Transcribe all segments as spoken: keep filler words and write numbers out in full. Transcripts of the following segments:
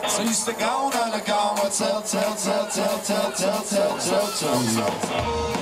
So you stick on and I go, tell, tell, tell, tell, tell, tell, tell, tell, tell, tell, tell.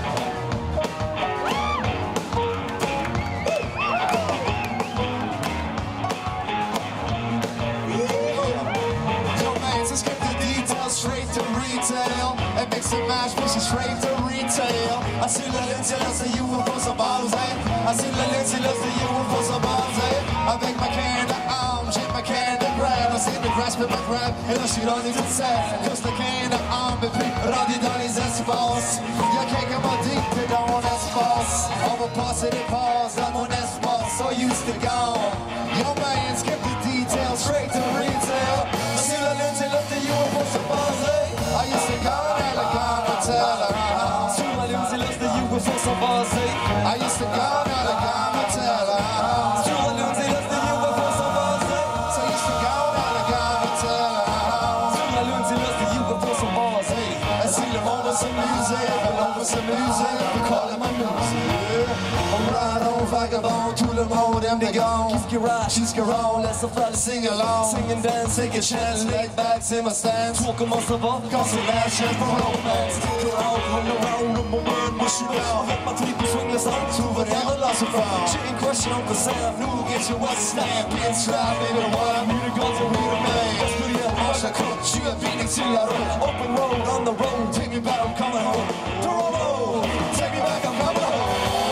Straight to retail, and mix and match, push it straight to retail. I see the Lindsay, let's say you will put some bottles, eh? I see the Lindsay, let's say you will put some bottles, eh? I make my can the arm, shake my can the grab. I see the grasp in my grab, et là j'suis dans les essais. Cause the can the arm, et puis rendu dans les espaces. Y'a quelqu'un m'a dit que t'es dans mon espace. On va passer des passes dans mon espace, so used to go. Yo man, skip the details, straight to retail. I see the Lindsay, let's say you will put some bottles, eh? I used to go down the Garmentella. Sur la Lindsay, let's say you will put some bottles, eh? I used to go down the Garmentella. Sur la Lindsay, let's say you will put some bottles, eh? So I used to go down the Garmentella. Sur la Lindsay, let's say you will put some bottles, eh? I see le monde va s'amuser, le monde va s'amuser, we call it my music. On ride on vagabond, tout le monde aime des gants. Jusqu'à ride, jusqu'à roll, laisse faire le sing along. Sing and dance, take a chance, lay back, c'est ma stance. Toi comment ça va? Quand c'est la chaîne pour romance. Stick around, run around, number one, what you down. Let my triple swing the sound, souvenir de la souffrance. J'ai une question on the sound, nous get you what's snap. Bien strap, baby, what I need to go to read a man. Let's put it up, watch the cook, she a Phoenix in la road. Open road, on the road, take me back, I'm coming home. Toronto, take me back, I'm coming home.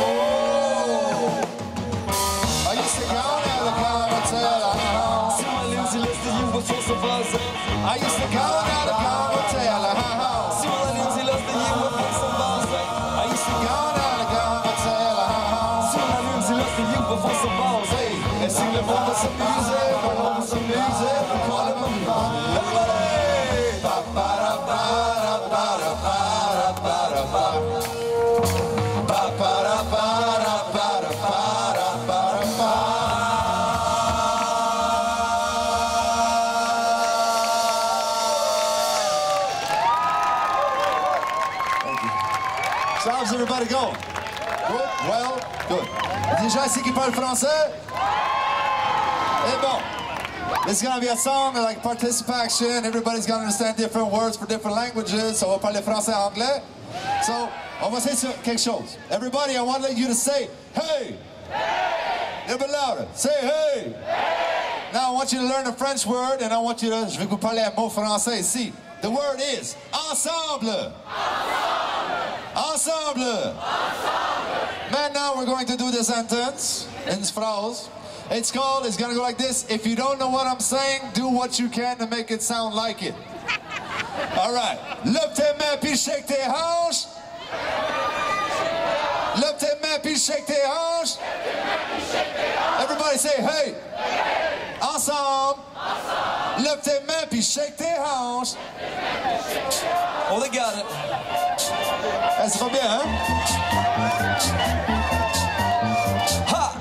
I used to go down the Garmentella. Sur la Lindsay, let's say you will put some balls, eh? I used to go down the Garmentella. Sur la Lindsay, let's say you will put some balls, eh? Et si le monde va s'amuser, le monde va s'amuser, we call it my music. Everybody! Ba ba da ba da ba da ba da ba da ba. Ba ba da ba da ba da ba da ba da ba. So how's everybody going? Good? Well? Good. Des gens ici qui parlent français? Et bon. It's gonna be a song like participation. Everybody's gonna understand different words for different languages. So on va parler français et anglais. So, on va essayer quelque chose. Everybody, I want you to say, hey! Hey! A little bit louder. Say, hey! Hey! Now I want you to learn a French word and I want you to, je vais vous parler un mot français ici. The word is ensemble. Ensemble. Ensemble. Ensemble. Man, now we're going to do the sentence in phrase. It's called, it's gonna go like this. If you don't know what I'm saying, do what you can to make it sound like it. All right. Lève tes mains puis shake tes hanches. Lève tes mains puis shake tes hanches. Everybody say hey. Ensemble. Lève tes mains puis shake tes hanches. Oh, they got it. Eh, c'est pas bien, hein? Ha!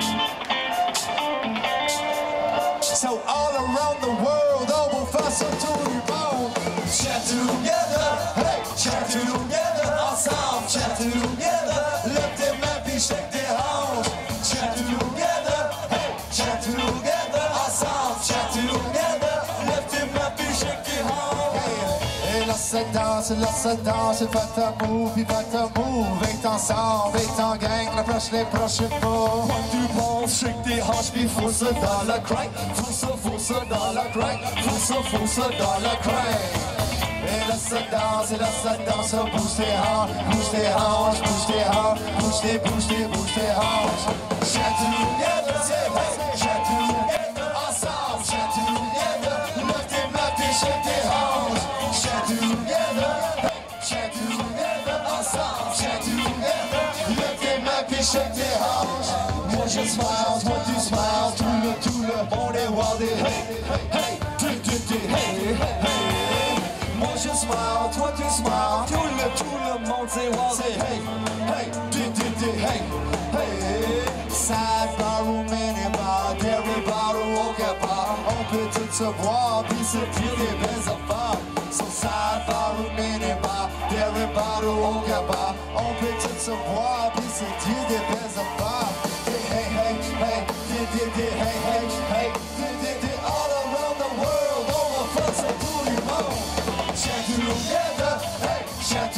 So all around the world, on va faire ça tout du monde. Chant together, hey, chant together, ensemble, chant together. Lève tes mains puis shake tes hanches. Chant together, hey, chant together, ensemble, chant together. Lève tes mains puis shake tes hanches. Et là ça danse, là ça danse, fais ta move, puis fais ta move. Veille ensemble, veille en gang, rapproche les prochains pas. Quand tu penses, shake tes hanches, puis faut ça dans la craque. Faut ça, faut ça dans la craque. Faut ça, faut ça dans la craque. Et là ça danse, et là ça danse, bouge tes hanches, bouge tes hanches, bouge tes hanches, bouge tes, bouge tes, bouge tes hanches. Chant together, say hey, chant together, ensemble, chant together. Lève tes mains, puis shake tes hanches. Chant together, hey, chant together, ensemble, chant together. Lève tes mains, puis shake tes hanches. Moi je smile, toi tu smiles, tout le, tout le monde est wild et hey, hey, hey, hey, hey, hey. Moi je smile, toi tu smiles, tout le, tout le monde c'est wild. Say hey, hey, di, di, di, hey, hey. Side bar ou mini bar, dairy bar ou aucun bar. On peut tout se voir, puis se dire des belles affaires. So side bar ou mini bar, dairy bar ou aucun bar. On peut tout se voir, puis se dire des belles affaires. Hey, hey, hey, di, di, di, hey, hey, hey, di, di, di. All around the world, on va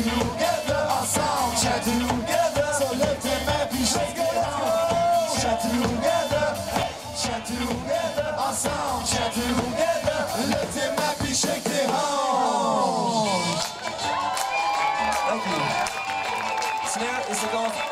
together, our song, chant together. So lift him happy, shake it out. Chant together, chant together, our song, chant together. Lift him happy, shake it home. Thank you. Snare is the goal.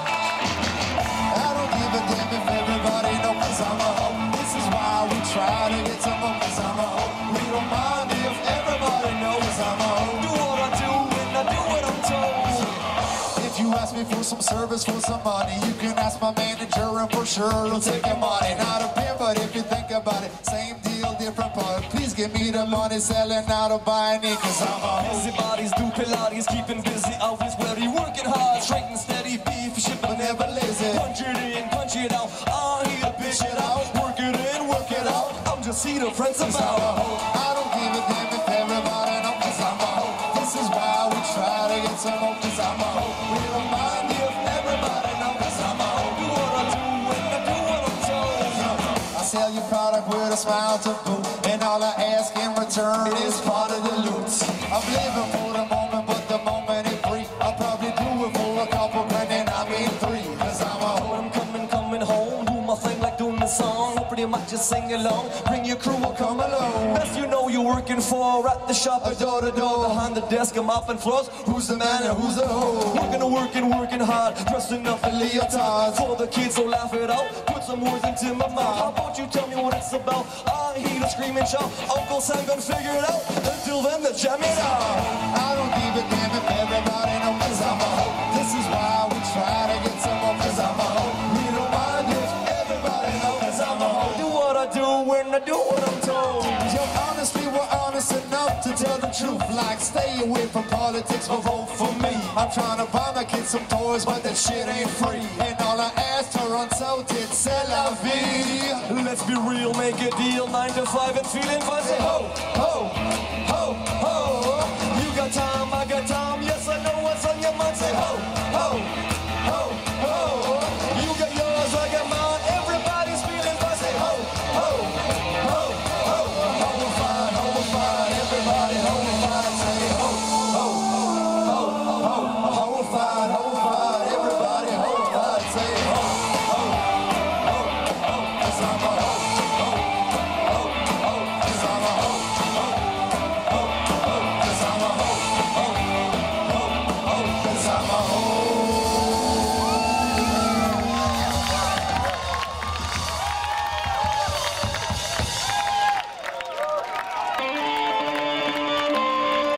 I don't give a damn if everybody knows 'cause I'm a hoe. This is why we try to get some more 'cause I'm a hoe. We don't mind if everybody knows I'm a hoe. Do what I do and I do what I'm told. If you ask me for some service, for some money, you can ask my manager and for sure he'll take your money. Not a pin, but if you think about it, same deal, different part. Please give me the money, selling out or buying it, 'cause I'm a hoe. Busy bodies do Pilates, keeping busy, always ready, working hard, straight and steady, beef, shipping, never lazy. Punch it in, punch it out, I'm here to bitch it out, work it in, work it out. I'm just here to principle. I don't give a damn if everybody knows 'cause I'm a hoe. This is why we try to get some more 'cause I'm a hoe. We don't mind if everybody knows 'cause I'm a hoe. Do what I do and I do what I'm told. I sell your product with a smile to boot, and all I ask in return is part of the loot. I'm living for the moment, but the moment is free. I'll probably do it for a couple grand and I mean three, 'cause I'm a hoe. I'm coming, coming home, do my thing like doing the song. Pretty much just sing along, bring your crew, will come along. Best you know you're working for at the shop, a door to door, behind the desk, I'm mopping floors. Who's the man and who's the hoe? Working and working, working hard, dressing up in leotards. For the kids, so laugh it out, put some words into my mouth. How about you tell me what it's about? I hear the scream and shout, Uncle Sam gonna figure it out. Until then, the jam it out. I don't give a damn if everybody knows 'cause I'm a hoe. This is why we try to get some more 'cause I'm a hoe. We don't mind if everybody knows 'cause I'm a hoe. Do what I do when I do what I'm told. Yo, honestly, we're honest enough to tell the truth. Like, stay away from politics, but vote for me. I'm trying to buy my kids some toys, but that shit ain't free. And all I asked her unsalted, c'est la vie. Let's be real, make a deal, nine to five and feeling fuzzy. Ho, ho,